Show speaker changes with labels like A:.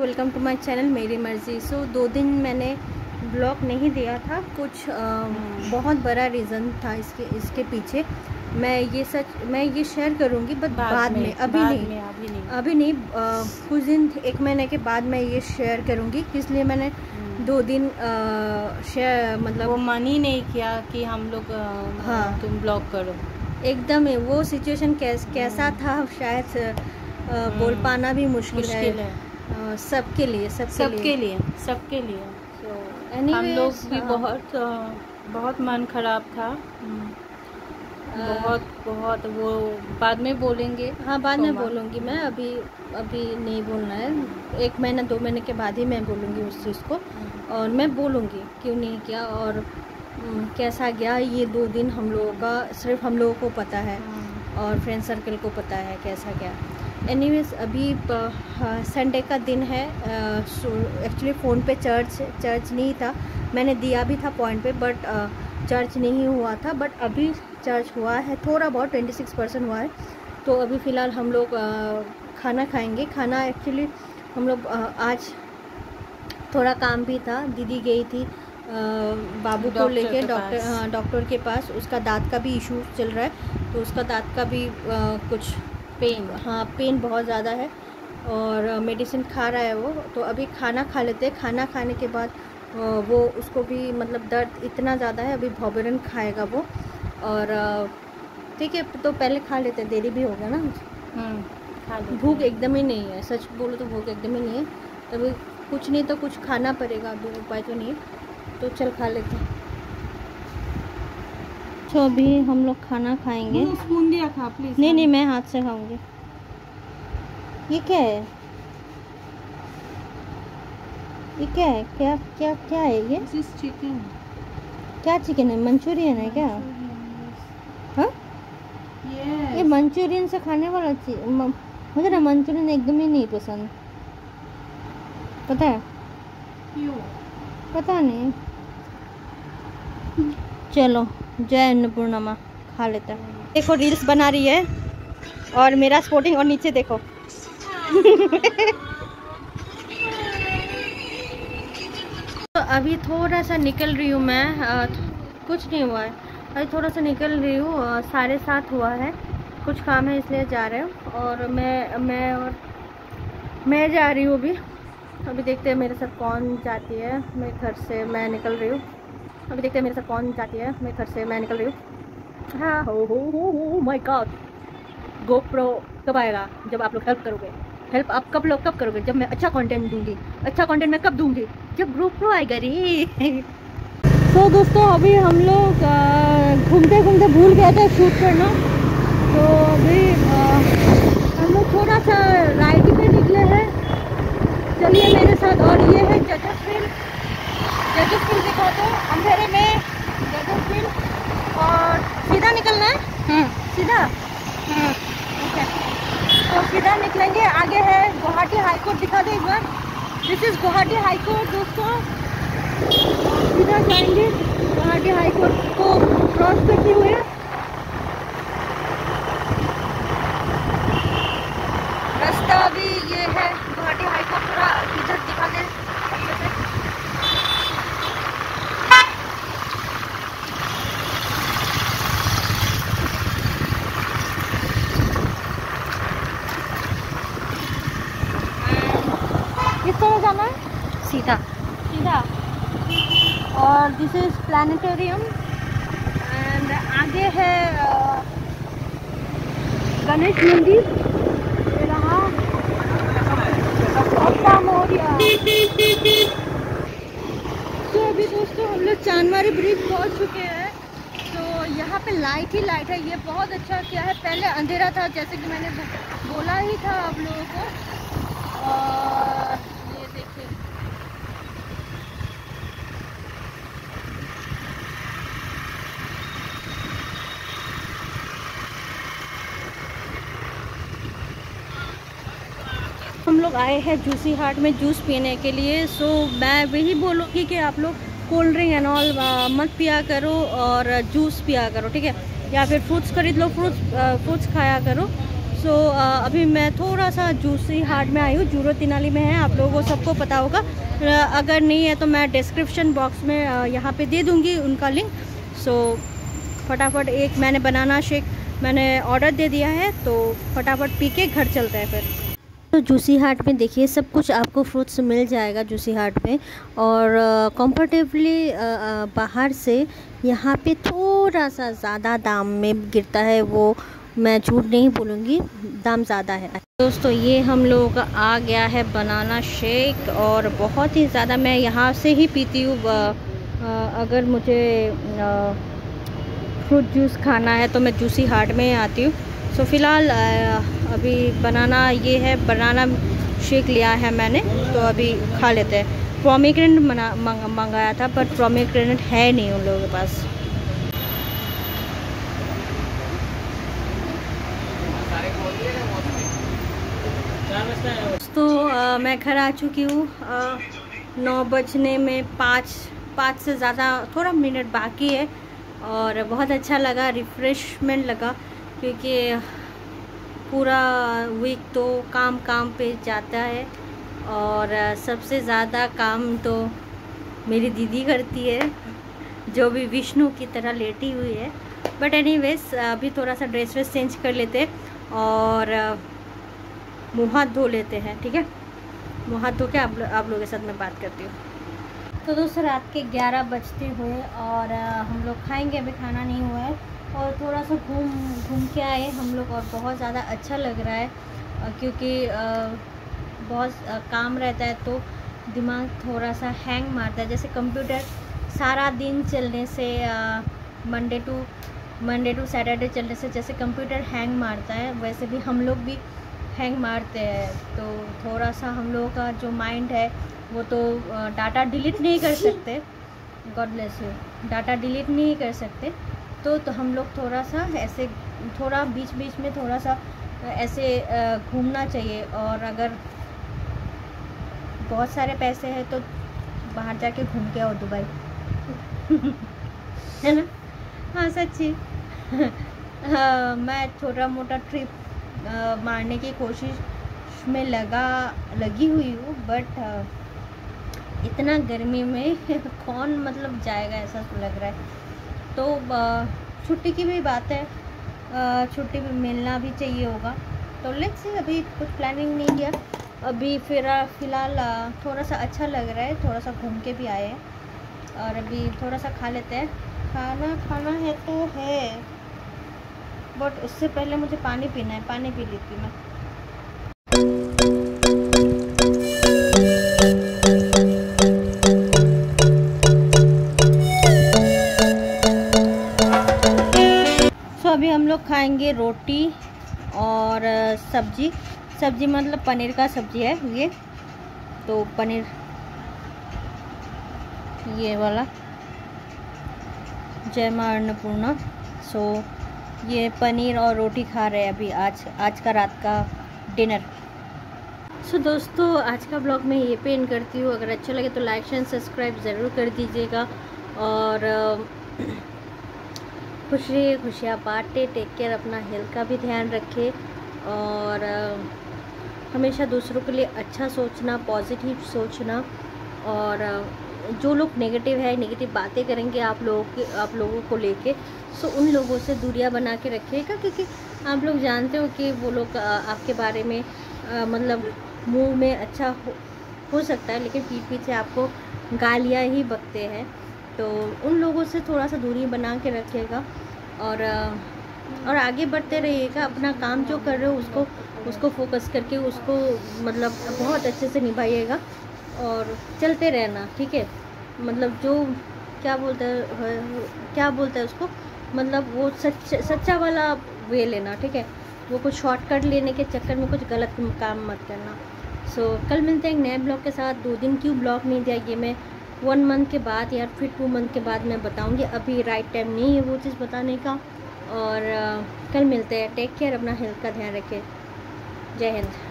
A: Welcome to my channel मेरी मर्ज़ी। सो 2 दिन मैंने ब्लॉग नहीं दिया था, कुछ बहुत बड़ा रीज़न था इसके पीछे। मैं ये शेयर करूँगी बट बाद में, अभी नहीं। कुछ दिन 1 महीने के बाद मैं ये शेयर करूँगी, इसलिए मैंने 2 दिन शेयर मतलब
B: वो मन ही नहीं किया कि हम लोग तुम ब्लॉग करो।
A: एकदम ही वो सिचुएशन कैसा था शायद बोल पाना भी मुश्किल है सबके लिए।
B: हम लोग भी बहुत मन खराब था। बहुत वो बाद में बोलेंगे।
A: बाद में बोलूँगी मैं, अभी नहीं बोलना है। 1 महीना 2 महीने के बाद ही मैं बोलूँगी उस चीज़ को, और मैं बोलूँगी क्यों नहीं किया और कैसा गया ये 2 दिन। हम लोगों का सिर्फ हम लोगों को पता है और फ्रेंड सर्कल को पता है कैसा गया। एनीवेज अभी संडे का दिन है। एक्चुअली फ़ोन पे चर्च नहीं था, मैंने दिया भी था पॉइंट पे, बट चर्च नहीं हुआ था। बट अभी चर्च हुआ है, थोड़ा बहुत 26% हुआ है। तो अभी फ़िलहाल हम लोग खाना खाएंगे। खाना एक्चुअली हम लोग आज थोड़ा काम भी था, दीदी गई थी बाबू को लेके डॉक्टर के पास। उसका दांत का भी इशू चल रहा है, तो उसका दांत का भी कुछ पेन बहुत ज़्यादा है और मेडिसिन खा रहा है वो। तो अभी खाना खा लेते हैं। खाना खाने के बाद वो उसको भी मतलब दर्द इतना ज़्यादा है, अभी भोबरन खाएगा वो। और ठीक है, तो पहले खा लेते हैं, देरी भी होगा ना। भूख एकदम ही नहीं है, सच बोलो तो भूख एकदम ही नहीं है। तभी कुछ नहीं तो कुछ खाना पड़ेगा, अभी उपाय तो नहीं है, तो चल खा लेते हैं। तो अभी हम लोग खाना खाएंगे।
B: स्पून दिया खा प्लीज।
A: नहीं मैं हाथ से खाऊंगी। ये क्या है? ये क्या है? क्या है ये?
B: चिकन।
A: क्या चिकन है? मंचूरियन है क्या? हाँ ये मंचूरियन से खाने वाला चीज। मुझे ना मंचूरियन एकदम ही नहीं पसंद, पता है
B: क्यों?
A: पता नहीं। चलो जय अन्नपूर्णा माँ, खा लेते हैं। देखो रील्स बना रही है और मेरा स्पोर्टिंग, और नीचे देखो तो अभी थोड़ा सा निकल रही हूँ मैं। कुछ नहीं हुआ है, अभी थोड़ा सा निकल रही हूँ। 7:30 हुआ है, कुछ काम है इसलिए जा रहे हूँ। और मैं जा रही हूँ अभी देखते हैं मेरे साथ कौन जाती है। मैं घर से मैं निकल रही हूँ, अभी देखते हैं मेरे साथ कौन जाती है। मैं घर से मैं निकल रही हूँ। हाँ हो माय गॉड, गोप्रो कब आएगा? जब आप लोग हेल्प करोगे। हेल्प आप कब करोगे? जब मैं अच्छा कंटेंट दूंगी। अच्छा कंटेंट मैं कब दूंगी? जब GoPro आएगा रे। तो दोस्तों अभी हम लोग घूमते घूमते भूल गए थे शूट करना, तो अभी हम लोग थोड़ा सा राइड पे निकले हैं। चलिए मेरे साथ। और ये है जजेस फील्ड दिखा दो अंधेरे में। जजेस फील्ड और सीधा निकलना है। सीधा ओके, तो सीधा निकलेंगे। आगे है गुवाहाटी हाई कोर्ट, दिखा दो एक बार। This is Guwahati high court दोस्तों। सीधा जाएंगे गुवाहाटी हाई कोर्ट को क्रॉस करते हुए। रास्ता अभी ये है गुवाहाटी हाई कोर्ट, थोड़ा इधर दिखा दे अच्छे से। किस तरह जाना है? सीधा। और दिस इज प्लानिटोरियम एंड आगे है गणेश मंदिर। ये रहा तो अभी दोस्तों हम लोग चांदमारी ब्रिज पहुंच चुके हैं। तो यहाँ पे लाइट ही लाइट है, ये बहुत अच्छा किया है। पहले अंधेरा था, जैसे कि मैंने बोला ही था आप लोगों को। और ये देखिए हम लोग आए हैं जूसी हाट में जूस पीने के लिए। सो मैं वही बोलूँगी कि आप लोग कोल्ड ड्रिंक एंड ऑल मत पिया करो और जूस पिया करो, ठीक है? या फिर फ्रूट्स खरीद लो, फ्रूट्स खाया करो। सो अभी मैं थोड़ा सा जूसी हाट में आई हूँ, जूरो तिनाली में है, आप लोगों को सबको पता होगा। अगर नहीं है तो मैं डिस्क्रिप्शन बॉक्स में यहाँ पे दे दूँगी उनका लिंक। सो फटाफट एक मैंने बनाना शेक मैंने ऑर्डर दे दिया है, तो फटाफट पी के घर चलते हैं फिर। तो जूसी हाट में देखिए सब कुछ आपको फ्रूट्स मिल जाएगा जूसी हाट में, और कंफर्टेबली बाहर से यहाँ पे थोड़ा सा ज़्यादा दाम में गिरता है, वो मैं झूठ नहीं बोलूँगी, दाम ज़्यादा है। दोस्तों ये हम लोगों का आ गया है बनाना शेक, और बहुत ही ज़्यादा मैं यहाँ से ही पीती हूँ। अगर मुझे फ्रूट जूस खाना है तो मैं जूसी हाट में ही आती हूँ। सो फ़िलहाल अभी बनाना ये है, बनाना शेक लिया है मैंने, तो अभी खा लेते हैं। पोमीग्रेनेट मंगाया था, पर पोमीग्रेनेट है नहीं उन लोगों के पास। तो मैं घर आ चुकी हूँ, 9 बजने में 5 से ज़्यादा थोड़ा मिनट बाकी है, और बहुत अच्छा लगा, रिफ़्रेशमेंट लगा, क्योंकि पूरा वीक तो काम पे जाता है, और सबसे ज़्यादा काम तो मेरी दीदी करती है, जो भी विष्णु की तरह लेटी हुई है। बट एनीवेज अभी थोड़ा सा ड्रेस वेस चेंज कर लेते हैं और मुँह हाथ धो लेते हैं, ठीक है। मुँह हाथ धो के आप लोगों के साथ मैं बात करती हूँ। तो दोस्तों रात के 11 बजते हुए, और हम लोग खाएंगे, अभी खाना नहीं हुआ है, और थोड़ा सा घूम के आए हम लोग, और बहुत ज़्यादा अच्छा लग रहा है, क्योंकि बहुत काम रहता है तो दिमाग थोड़ा सा हैंग मारता है। जैसे कंप्यूटर सारा दिन चलने से, मंडे टू सैटरडे चलने से जैसे कंप्यूटर हैंग मारता है, वैसे भी हम लोग भी हैंग मारते हैं। तो थोड़ा सा हम लोगों का जो माइंड है वो तो डाटा डिलीट नहीं कर सकते, God bless you, data delete नहीं कर सकते, तो हम लोग थोड़ा सा ऐसे थोड़ा बीच में थोड़ा सा ऐसे घूमना चाहिए। और अगर बहुत सारे पैसे हैं तो बाहर जाके घूम के आओ, दुबई है ना। हाँ सच्ची मैं छोटा मोटा ट्रिप मारने की कोशिश में लगी हुई हूँ, बट इतना गर्मी में कौन मतलब जाएगा, ऐसा लग रहा है। तो छुट्टी की भी बात है, छुट्टी भी मिलना भी चाहिए होगा, तो लेट्स सी, अभी कुछ प्लानिंग नहीं किया। अभी फ़िलहाल थोड़ा सा अच्छा लग रहा है, थोड़ा सा घूम के भी आए हैं, और अभी थोड़ा सा खा लेते हैं। खाना है तो है, बट उससे पहले मुझे पानी पीना है, पानी पी लेती हूँ मैं। अभी हम लोग खाएंगे रोटी और सब्जी मतलब पनीर का सब्जी है ये, तो पनीर ये वाला, जय मां अन्नपूर्णा। सो ये पनीर और रोटी खा रहे हैं अभी, आज का रात का डिनर। सो दोस्तों आज का ब्लॉग मैं ये पे एंड करती हूँ। अगर अच्छा लगे तो लाइक एंड सब्सक्राइब ज़रूर कर दीजिएगा, और खुश रहिए, खुशियाँ बांटे, टेक केयर, अपना हेल्थ का भी ध्यान रखें, और हमेशा दूसरों के लिए अच्छा सोचना, पॉजिटिव सोचना, और जो लोग नेगेटिव नेगेटिव बातें करेंगे आप लोगों को लेके, सो उन लोगों से दूरियां बना के रखिएगा, क्योंकि आप लोग जानते हो कि वो लोग आपके बारे में मतलब मुंह में अच्छा हो सकता है, लेकिन पीठ पीछे आपको गालियाँ ही बकते हैं। तो उन लोगों से थोड़ा सा दूरी बना के रखिएगा, और आगे बढ़ते रहिएगा। अपना काम जो कर रहे हो उसको फोकस करके उसको मतलब बहुत अच्छे से निभाइएगा, और चलते रहना, ठीक है। मतलब जो क्या बोलता है उसको, मतलब वो सच्चा वाला वे लेना, ठीक है। वो कुछ शॉर्टकट लेने के चक्कर में कुछ गलत काम मत करना। सो कल मिलते हैं एक नए ब्लॉग के साथ। 2 दिन क्यों ब्लॉग नहीं दिया, ये मैं 1 मंथ के बाद या फिर 2 मंथ के बाद मैं बताऊंगी, अभी राइट टाइम नहीं है वो चीज़ बताने का। और कल मिलते हैं, टेक केयर, अपना हेल्थ का ध्यान रखें। जय हिंद।